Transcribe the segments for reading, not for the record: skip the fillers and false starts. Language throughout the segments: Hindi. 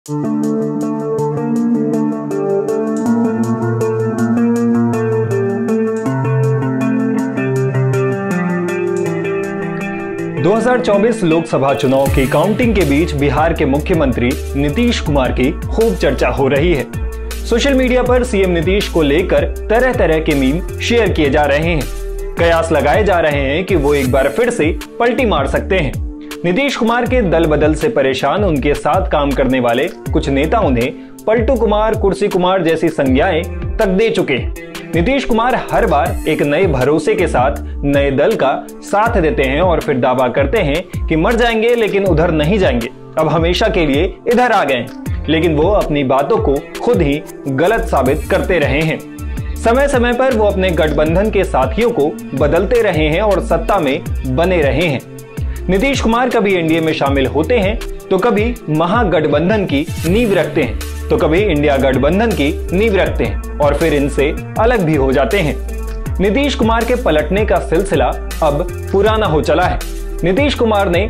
2024 लोकसभा चुनाव की काउंटिंग के बीच बिहार के मुख्यमंत्री नीतीश कुमार की खूब चर्चा हो रही है। सोशल मीडिया पर सीएम नीतीश को लेकर तरह तरह के मीम शेयर किए जा रहे हैं। कयास लगाए जा रहे हैं कि वो एक बार फिर से पलटी मार सकते हैं। नीतीश कुमार के दल बदल से परेशान उनके साथ काम करने वाले कुछ नेता उन्हें पलटू कुमार, कुर्सी कुमार जैसी संज्ञाएं तक दे चुके हैं। नीतीश कुमार हर बार एक नए भरोसे के साथ नए दल का साथ देते हैं और फिर दावा करते हैं कि मर जाएंगे लेकिन उधर नहीं जाएंगे, अब हमेशा के लिए इधर आ गए। लेकिन वो अपनी बातों को खुद ही गलत साबित करते रहे हैं। समय समय पर वो अपने गठबंधन के साथियों को बदलते रहे हैं और सत्ता में बने रहे हैं। नीतीश कुमार कभी एनडीए में शामिल होते हैं तो कभी महागठबंधन की नींव रखते हैं, तो कभी इंडिया गठबंधन की नींव रखते हैं और फिर इनसे अलग भी हो जाते हैं। नीतीश कुमार के पलटने का सिलसिला अब पुराना हो चला है। नीतीश कुमार ने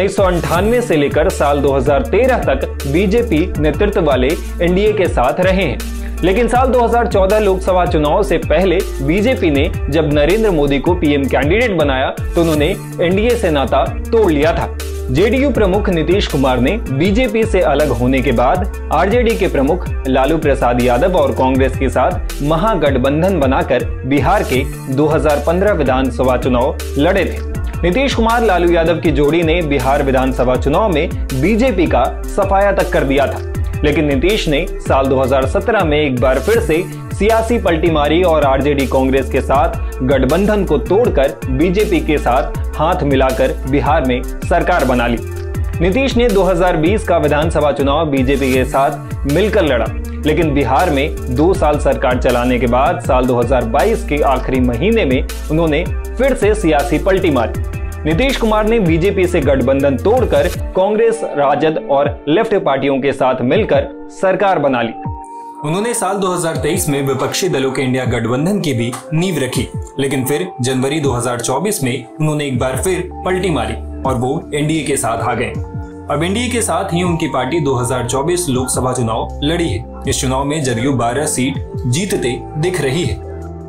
1998 से लेकर साल 2013 तक बीजेपी नेतृत्व वाले एनडीए के साथ रहे हैं, लेकिन साल 2014 लोकसभा चुनाव से पहले बीजेपी ने जब नरेंद्र मोदी को पीएम कैंडिडेट बनाया तो उन्होंने एनडीए से नाता तोड़ लिया था। जेडीयू प्रमुख नीतीश कुमार ने बीजेपी से अलग होने के बाद आरजेडी के प्रमुख लालू प्रसाद यादव और कांग्रेस के साथ महागठबंधन बनाकर बिहार के 2015 विधानसभा चुनाव लड़े थे। नीतीश कुमार लालू यादव की जोड़ी ने बिहार विधानसभा चुनाव में बीजेपी का सफाया तक कर दिया था, लेकिन नीतीश ने साल 2017 में एक बार फिर से सियासी पलटी मारी और आरजेडी कांग्रेस के साथ गठबंधन को तोड़कर बीजेपी के साथ हाथ मिलाकर बिहार में सरकार बना ली। नीतीश ने 2020 का विधानसभा चुनाव बीजेपी के साथ मिलकर लड़ा, लेकिन बिहार में 2 साल सरकार चलाने के बाद साल 2022 के आखिरी महीने में उन्होंने फिर से सियासी पलटी मारी। नीतीश कुमार ने बीजेपी से गठबंधन तोड़कर कांग्रेस, राजद और लेफ्ट पार्टियों के साथ मिलकर सरकार बना ली। उन्होंने साल 2023 में विपक्षी दलों के इंडिया गठबंधन की भी नींव रखी, लेकिन फिर जनवरी 2024 में उन्होंने एक बार फिर पलटी मारी और वो एनडीए के साथ आ गए। अब एनडीए के साथ ही उनकी पार्टी 2024 लोकसभा चुनाव लड़ी है। इस चुनाव में जदयू 12 सीट जीतते दिख रही है।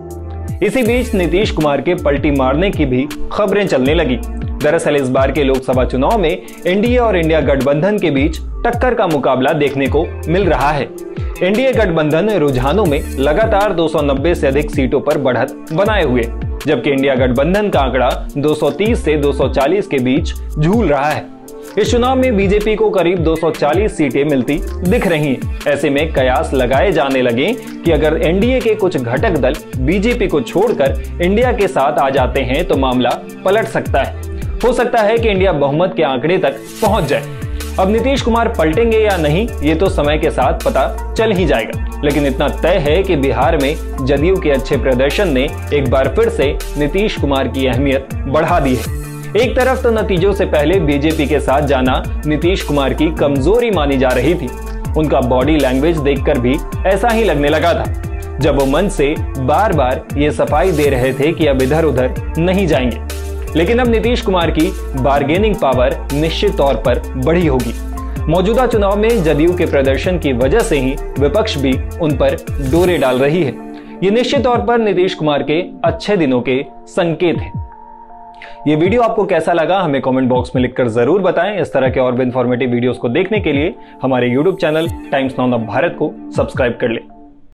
इसी बीच नीतीश कुमार के पलटी मारने की भी खबरें चलने लगी। दरअसल इस बार के लोकसभा चुनाव में एनडीए और इंडिया गठबंधन के बीच टक्कर का मुकाबला देखने को मिल रहा है। एनडीए गठबंधन रुझानों में लगातार 290 से अधिक सीटों पर बढ़त बनाए हुए, जबकि इंडिया गठबंधन का आंकड़ा 230 से 240 के बीच झूल रहा है। इस चुनाव में बीजेपी को करीब 240 सीटें मिलती दिख रही हैं। ऐसे में कयास लगाए जाने लगे कि अगर एनडीए के कुछ घटक दल बीजेपी को छोड़कर इंडिया के साथ आ जाते हैं तो मामला पलट सकता है। हो सकता है कि इंडिया बहुमत के आंकड़े तक पहुंच जाए। अब नीतीश कुमार पलटेंगे या नहीं ये तो समय के साथ पता चल ही जाएगा, लेकिन इतना तय है कि बिहार में जदयू के अच्छे प्रदर्शन ने एक बार फिर से नीतीश कुमार की अहमियत बढ़ा दी है। एक तरफ तो नतीजों से पहले बीजेपी के साथ जाना नीतीश कुमार की कमजोरी मानी जा रही थी। उनका बॉडी लैंग्वेज देखकर भी ऐसा ही लगने लगा था, जब वो मन से बार बार ये सफाई दे रहे थे कि अब इधर उधर नहीं जाएंगे। लेकिन अब नीतीश कुमार की बार्गेनिंग पावर निश्चित तौर पर बढ़ी होगी। मौजूदा चुनाव में जदयू के प्रदर्शन की वजह से ही विपक्ष भी उन पर डोरे डाल रही है। ये निश्चित तौर पर नीतीश कुमार के अच्छे दिनों के संकेत हैं। ये वीडियो आपको कैसा लगा हमें कमेंट बॉक्स में लिखकर जरूर बताएं। इस तरह के और भी इंफॉर्मेटिव वीडियोस को देखने के लिए हमारे YouTube channel Times Now Bharat को सब्सक्राइब कर लें।